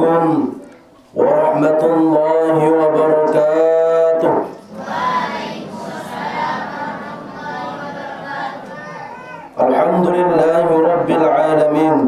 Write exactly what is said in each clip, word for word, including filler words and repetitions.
عليكم ورحمة الله وبركاته. الحمد لله رب العالمين.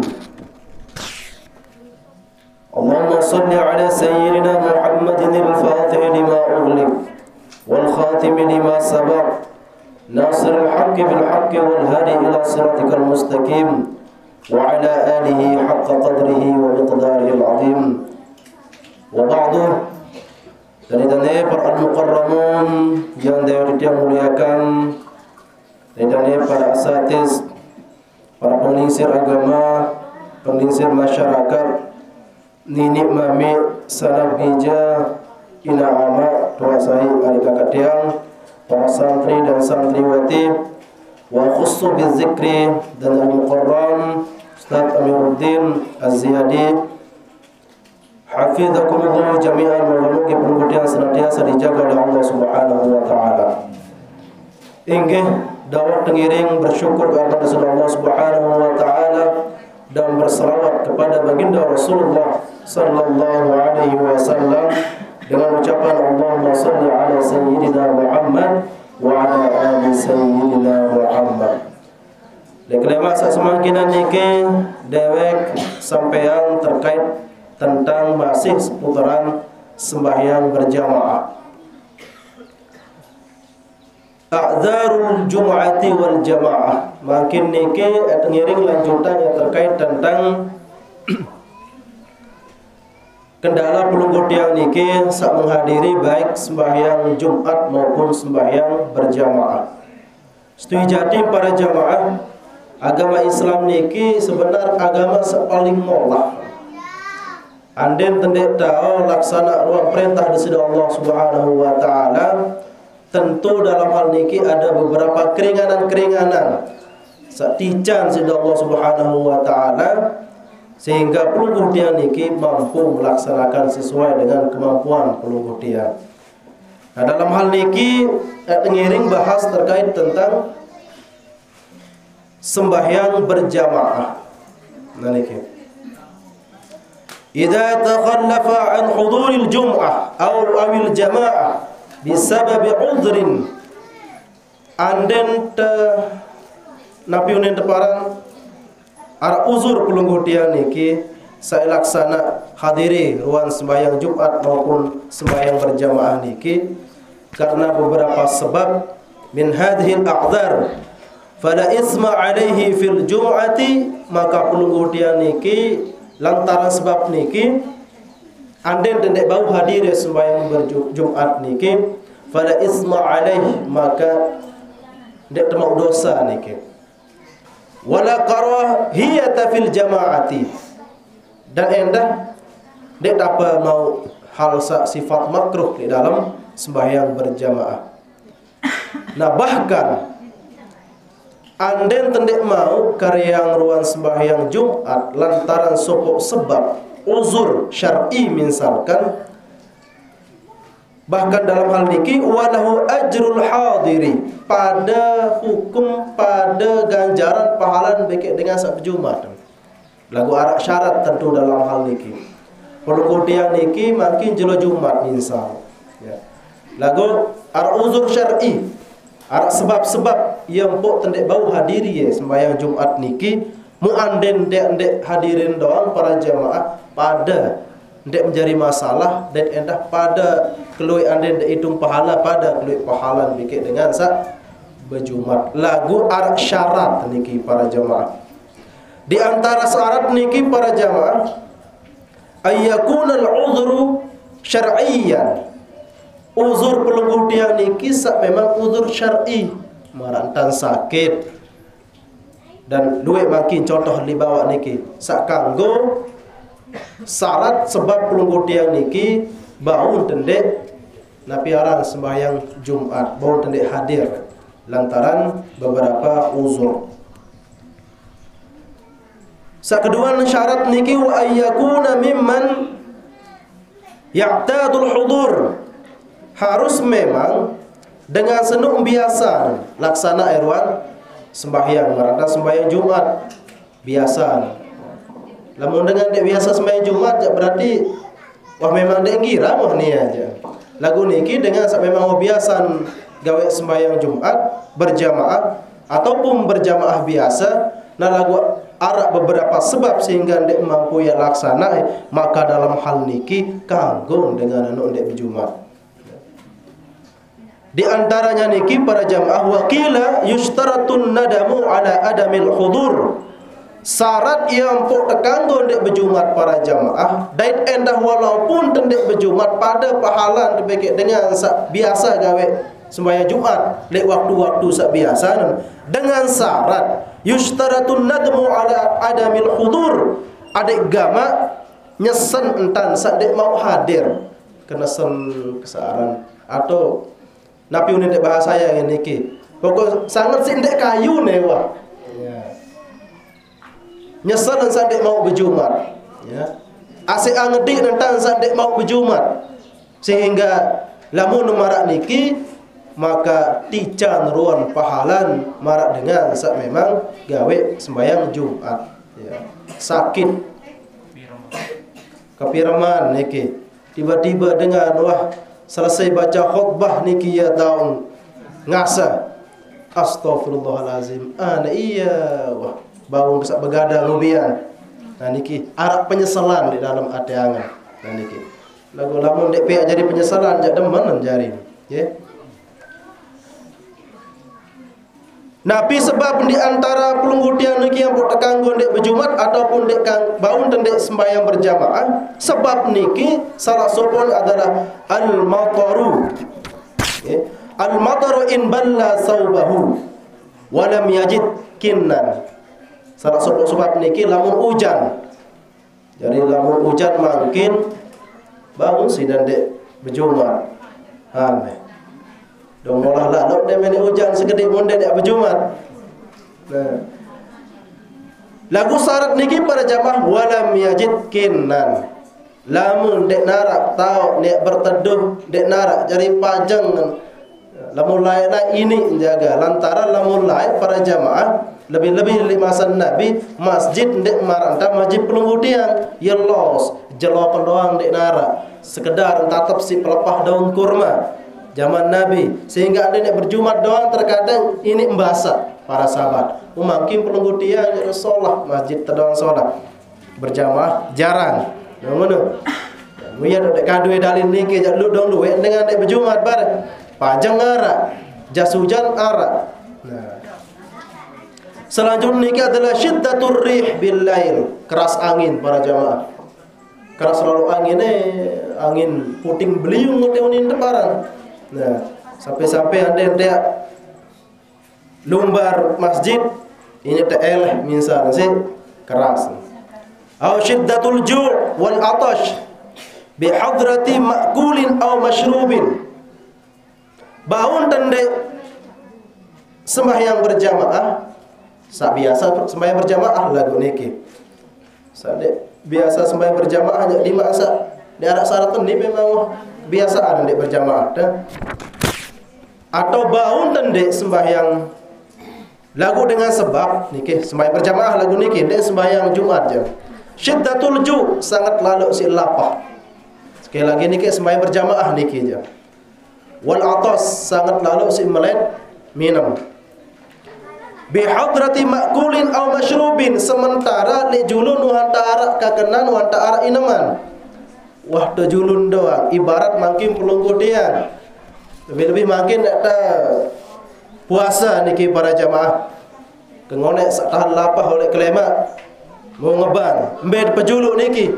اللهم صل على سيدنا محمد الفاتح لما أغلق والخاتم لما سبق ناصر الحق بالحق والهادي إلى صراطك المستقيم وعلى آله حق قدره ومقداره العظيم. وبعده, dari dane para al-mukarramun yang dia muliakan, dari dane para asatiz, para penginsir agama, penginsir masyarakat, nini mami salam bija ina ama tuasai ari kakak tiang, para santri dan santriwati, wa khussu bizikri dan al-mukarram Ustaz Amiruddin Az-Ziyadi hafizakumullah jami'an, wa semoga penghutian senantiasa dijaga oleh Allah Subhanahu wa taala. Inggih dakwah tengiring bersyukur kepada Allah Subhanahu wa taala dan berselawat kepada baginda Rasulullah sallallahu alaihi wasallam dengan ucapan Allahumma shalli ala sayyidina Muhammad wa ala ali sayyidina Muhammad. Lekelema semakinan niki dewek sampean terkait tentang masih seputaran sembahyang berjamaah. A'dzarul jum'ati wal jamaah. Makin niki ngiring lanjutan yang terkait tentang kendala pelunggut yang niki sak menghadiri baik sembahyang Jumat maupun sembahyang berjamaah. Setujati para jamaah, agama Islam niki sebenar agama sepaling molak. Anden tendek tahu laksana ruang perintah di sisi Allah Subhanahu wa taala. Tentu dalam hal niki ada beberapa keringanan-keringanan satijan sisi Allah Subhanahu wa taala sehingga pelungguh dia niki mampu melaksanakan sesuai dengan kemampuan pelungguh dia. Nah, dalam hal niki ngiring bahas terkait tentang sembahyang berjamaah. Nah niki, idza takhallafa an huduril jum'ah aw awil jamaah bisababi udhrin, anden te napiunen teparan ara uzur pelungguh dia niki saya laksana hadiri ruang sembahyang Jumat maupun sembahyang berjamaah niki karena beberapa sebab. Min hadhil a'dzar fala isma alaihi fil jum'ati, maka pelungguh dia niki lantaran sebab niki anden tendek bau hadir sembahyang berjumat niki fala isma alaihi, maka ndek temau dosa niki. Wala karahiyata fil jama'ati, dan endah ndek apa mau hal sifat makruh di dalam sembahyang berjamaah. Nah bahkan anden tendek mau karyang ruang sembahyang Jumat lantaran sopok sebab uzur syar'i misalkan, bahkan dalam hal niki walahu ajrul hadiri, pada hukum pada ganjaran pahalan bekek dengan sak Jumat. Lagu arak syarat tentu dalam hal niki. Pelungguh tiang niki makin jelo Jumat misal. Ya. Lagu arak uzur syar'i, arak sebab-sebab yang pok tendek bau hadiri ya sembahyang Jumat niki muanden dek dek hadirin doang para jamaah pada dek menjadi masalah dan endah pada kelui anden dek hitung pahala pada kelui pahala bikin dengan sak berjumat. Lagu arak syarat niki para jamaah. Di antara syarat niki para jamaah ayyakuna al-udhru syar'iyyan. Uzur pelungguh dia niki sak memang uzur syar'i, marantan sakit dan duit makin contoh dibawa niki sak kanggo syarat sebab pelungguh dia niki bau tendek napiaran sembahyang Jumat, bau tendek hadir lantaran beberapa uzur. Sak kedua syarat niki wa ayyakuna mimman ya'tadul hudur, harus memang dengan senuk biasa laksana irwan sembahyang merata sembahyang Jumat biasa. Lamun dengan dek biasa sembahyang Jumat berarti wah memang dek ngira wah ni aja. Lagu niki dengan memang biasa gawe sembahyang Jumat berjamaah ataupun berjamaah biasa, nah lagu arak beberapa sebab sehingga dek mampu ya laksana, maka dalam hal niki kanggung dengan anu dek berjumat. Di antaranya niki para jamaah wakila yushtaratun nadamu ala adamil hudur. Syarat yang pok tekanggo ndek berjumat para jamaah dait endah walaupun tendek berjumat pada pahala dibekek dengan biasa gawe sembahyang Jumat lek waktu-waktu sak biasa dengan syarat yushtaratun nadmu ala adamil hudur. Adik gama nyesen entan sak dek mau hadir kena sen kesaran atau napi unin dek bahasa yang niki pokok sangat sih ndek kayu ne wah nyesal dan sandek mau berjumat, ya. Asik angedik tentang sandek mau berjumat, sehingga lamun marak niki maka tican ruan pahalan marak dengan sak memang gawe sembayang Jumat, ya. Sakit kepiraman niki tiba-tiba dengan wah selesai baca khutbah niki ya daun ngasa astagfirullahalazim ana iya wah bau kesak begadang lubian. Nah niki arak penyesalan di dalam hati angan. Nah niki lagu lamun dek pihak jadi penyesalan jak demen jari, ya. Nabi sebab di antara pelunggutian niki yang buat tekanggo dek berjumat ataupun dek kang baun dan dek sembahyang berjamaah sebab niki salah sopon adalah al-mataru, ya. Al-mataru in balla saubahu wa lam yajid kinnan. Salah sebab niki lamun hujan. Jadi lamun hujan makin bangun si dan dek berjumat. Aneh. Dong olah lalu dek meni hujan segede mun dek berjumat. Nah. Lagu syarat niki para jamaah walam yajid kinnan. Lamun dek narak tau dek berteduh dek narak jadi pajang. Lamun lain ini jaga lantaran lamun lain para jamaah lebih-lebih di masa Nabi masjid ndek maranta masjid pelunggutian ya los jelokan doang ndek nara sekedar tatap si pelepah daun kurma zaman Nabi sehingga ada ndek berjumat doang terkadang ini membasa para sahabat mungkin pelunggutian ya sholat masjid terdoang sholat berjamaah jarang ngono ya ndek kadue dalil niki jak lu dong luwe dengan ndek berjumat bareng pajang ara jas hujan ara. Nah selanjutnya ini adalah syiddatur rih bil lail, keras angin para jamaah. Keras lalu angin eh angin puting beliung ngeunin deparan. Nah, sampai-sampai ada yang dia lumbar masjid ini teh eleh misalnya sih keras. Au syiddatul ju' wal atash bi hadrati ma'kulin aw mashrubin. Baun tende sembahyang berjamaah sa biasa sembahyang berjamaah lagu niki. Sade biasa sembahyang berjamaah hanya di masa di arah syaratan ni memang biasaan ndek berjamaah dah. Atau baun tende sembahyang lagu dengan sebab niki sembahyang berjamaah lagu niki ndek sembahyang Jumat je. Syiddatul ju sangat lalu si lapah. Sekali lagi niki sembahyang berjamaah niki je. Wal atas sangat lalu si melet minum. Bihadrati makulin aw mashrubin sementara li julun wantara kakenan wantara inaman wah tu julun doang ibarat makin pelunggudian lebih-lebih makin ada puasa niki para jamaah kengonek sak tahan lapah oleh kelema mau ngebang mbed pejuluk niki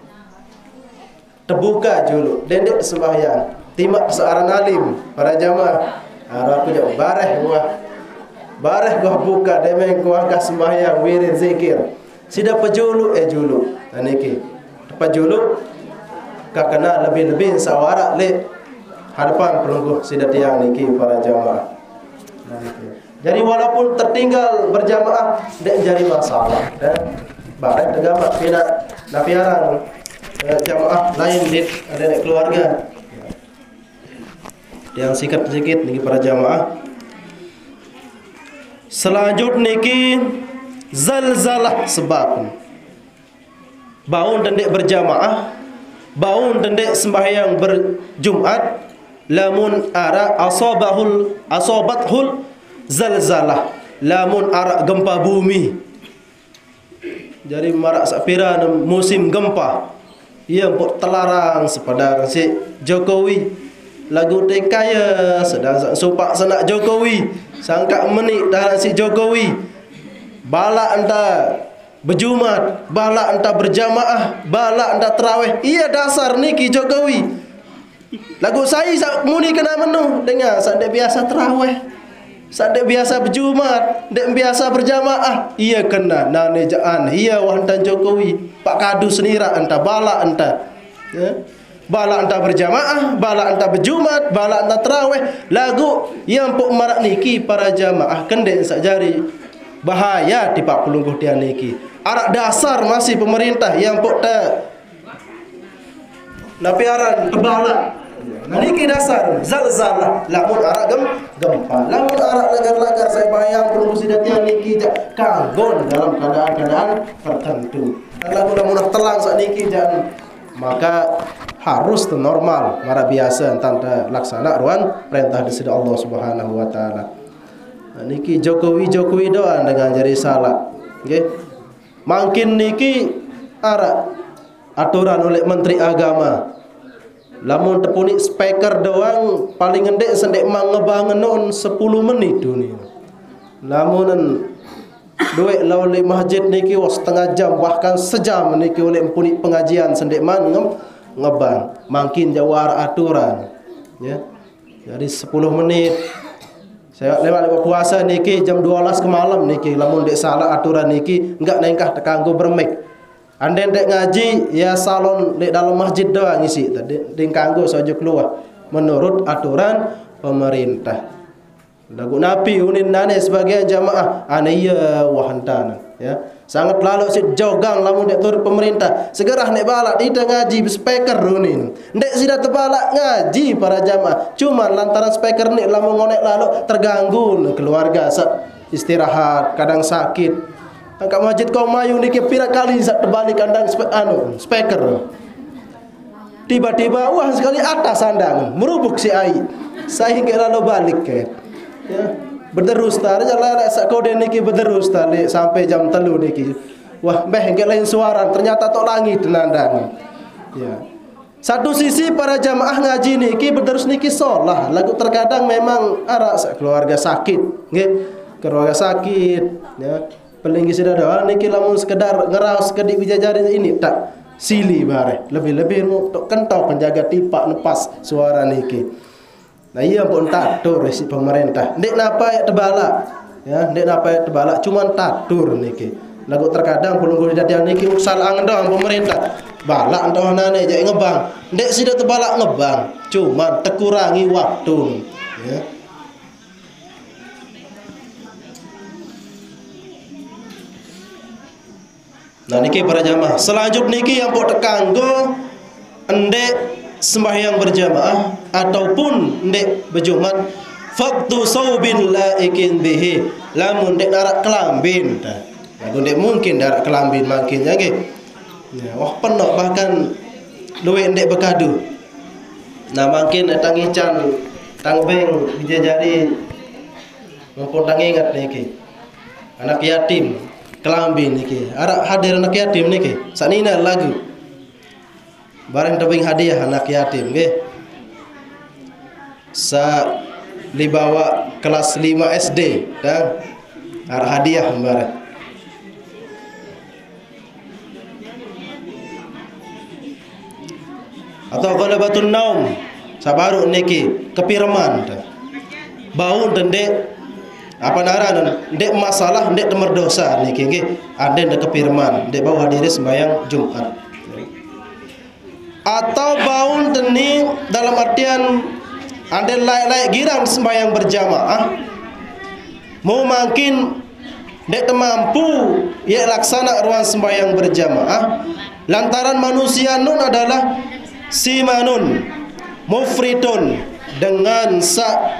terbuka juluk dendek sembahyang timak seorang alim para jamaah arah aku jauh bareh wah bareh gua buka demeng gua ka sembahyang wirid zikir sida pejulu eh julu niki pejulu ka kena lebih-lebih sawara le hadapan pelungguh sida tiang niki para jamaah. Jadi walaupun tertinggal berjamaah ndak jadi masalah dan bareh tegama pina napiarang jamaah lain dit ada keluarga yang sikat sedikit niki para jamaah. Selanjutnya niki zalzalah sebab baun dan dek berjamaah, baun dan dek sembahyang berjumat, lamun ara asabahul asabathul zalzalah, lamun ara gempa bumi. Jadi marak sapira musim gempa, ia pun terlarang sepadar si Jokowi lagu tekaya sedang sopak senak Jokowi sangka menik dalam si Jokowi bala anda berjumat, bala anda berjamaah, bala anda terawih. Ia dasar niki Jokowi. Lagu saya sak muni kena menu dengar sak dek biasa terawih, sak dek biasa berjumat, dek biasa berjamaah. Ia kena nane jaan. Ia wahantan Jokowi. Pak Kadu senira anta bala anta. Ya. Bala anta berjamaah, bala anta berjumat, bala anta terawih. Lagu yang pok marak niki para jamaah kendek sak jari bahaya di pak pelungguh dia niki. Arak dasar masih pemerintah yang pok ta napiaran kebala. Nah niki dasar zalzalah, lamun arak gem gempa, lamun arak lagar-lagar saya bayang pelungguh sidat yang niki jak kanggon dalam keadaan-keadaan tertentu. Lagu lamun telang sak niki jangan, maka harus tu normal mara biasa tanda laksana ruan perintah disini Allah Subhanahu wa taala. Nah, niki Jokowi Jokowi doang dengan jari salah. Nggih. Okay? Makin niki ara aturan oleh Menteri Agama. Lamun tepuni speaker doang paling endek sendek mang ngebangenon sepuluh menit dunia. Lamun duit oleh masjid niki was setengah jam bahkan sejam niki oleh puni pengajian sendek man ngebang. Makin jawar aturan. Ya. Jadi sepuluh menit. Saya lewat lewat puasa niki jam dua belas ke malam niki lamun dek salah aturan niki enggak nengkah tekanggo bermek. Anda dek ngaji ya salon dek dalam masjid doang ngisi tadi dek kanggo saja keluar menurut aturan pemerintah. Lagu napi unin nane sebagai jamaah ane iya wahantan ya. Sangat lalu si jogang lamun dek turut pemerintah segera nek balak tidak ngaji speaker unin. Dek sida tebalak ngaji para jamaah. Cuma lantaran speaker ni lamun ngonek lalu terganggu keluarga istirahat kadang sakit. Angkat masjid kau mayu niki pira kali sak terbalik kandang spe, anu speaker. Tiba-tiba wah sekali atas sandang merubuk si ai. Saya hingga lalu balik ke. Ya, berterus tar jalan sak kode niki berterus tali sampai jam telu niki. Wah, beh hingga lain suara ternyata tok langit nandang. Ya. Satu sisi para jamaah ngaji niki berterus niki solah. Lagu terkadang memang arak keluarga sakit, nggih. Keluarga sakit, ya. Pelinggi sudah doa niki lamun sekedar ngeraus kedik bijajari ini tak sili bare. Lebih-lebih untuk kentau penjaga tipak lepas suara niki. Nah iya pun tatur si pemerintah. Ndek napa ya tebalak. Ya, ndek napa ya tebalak cuman tatur niki. Lagu terkadang pelungguh dadian niki salah doang pemerintah. Balak entah nane jak ngebang. Ndek sida tebalak ngebang, cuman tekurangi waktu. Ya. Nah niki para jamaah. Selanjutnya niki yang pok tekanggo endek sembahyang berjamaah ataupun ndek berjumat faktu saubin laikin bihi lamun ndek darat kelambin dah. Lagu ndek mungkin darat kelambin makin ya nggih. Ya, wah penuh bahkan luwe ndek bekadu. Nah makin tangican tangbeng dijajari mumpun tang ingat niki. Anak yatim kelambin niki. Arak hadir anak yatim niki. Sanina lagu. Barang tebing hadiah anak yatim nggih. Sa dibawa kelas lima S D dan arak hadiah barang. Atau ghalabatun naum sabaru niki kepirman bau dendek apa naran ndek masalah ndek temar dosa niki nggih ande ndek kepirman ndek bau hadiri sembahyang Jumat atau bau teni dalam artian ande layak-layak girang sembahyang berjamaah mau makin ndek temampu ya laksana ruang sembahyang berjamaah lantaran manusia nun adalah simanun mufridun dengan sa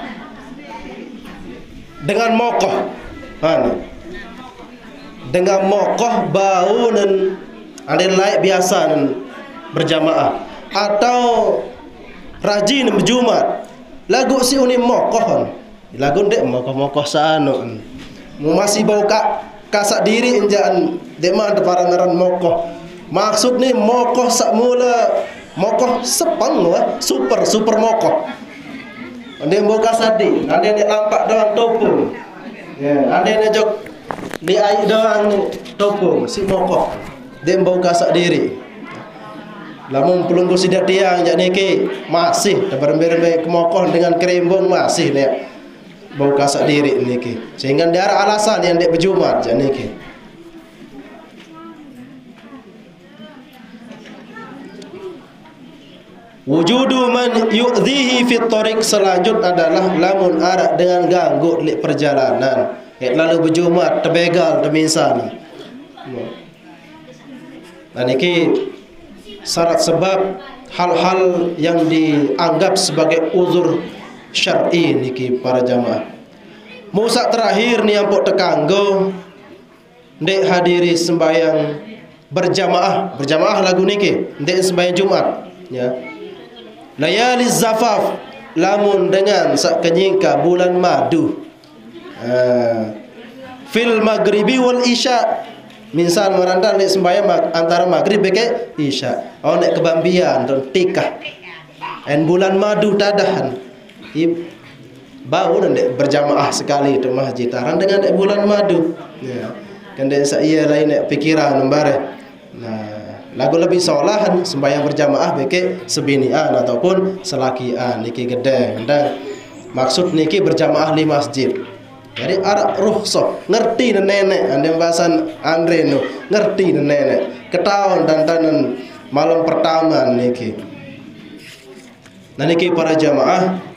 dengan mokoh mana dengan mokoh baunan Anda layak biasa berjamaah atau rajin berjumat. Lagu si uni mokoh. Lagu dek mokoh-mokoh sano. Masih bau kak kasak diri injaan deman parangaran mokoh. Maksud ni mokoh sak mula mokoh sepang lah, super super mokoh. Anda bau kasak di, anda ni lampak doang topung. Ya, anda ni jok di air doang topung si mokoh. Dia bau kasak diri. Lamun pelunggu sidak tiang jak niki masih berembe-rembe kemokoh dengan kerembong masih ni bau kasak diri niki. Sehingga dia ada alasan yang dek berjumat jak niki. Wujudu man yu'dhihi fit tariq, selanjut adalah lamun arak dengan ganggu di perjalanan. Lalu berjumat terbegal teminsan. Dan ini syarat sebab hal-hal yang dianggap sebagai uzur syar'i niki para jamaah. Musa terakhir ni ampuk tekanggo ndek hadiri sembahyang berjamaah, berjamaah lagu niki ndek sembahyang Jumat ya. Layali zafaf, lamun dengan sak kenyingka bulan madu. Uh, fil maghribi wal isya, misal merandang nek sembahyang antara maghrib ke isya. Oh nek kebambian dan tikah. En bulan madu tadahan. Bau nek berjamaah sekali di masjid taran dengan nek bulan madu. Ya. Kan nek saya lain nek pikiran membare. Nah, lagu lebih solahan sembahyang berjamaah beke sebinian ataupun selakian niki gede. Dan maksud niki berjamaah di masjid. Jadi arak ruhsah, ngerti nenek, anda bahasan Andre nu, ngerti nenek, ketahuan dan tanan malam pertama niki. Nah niki para jamaah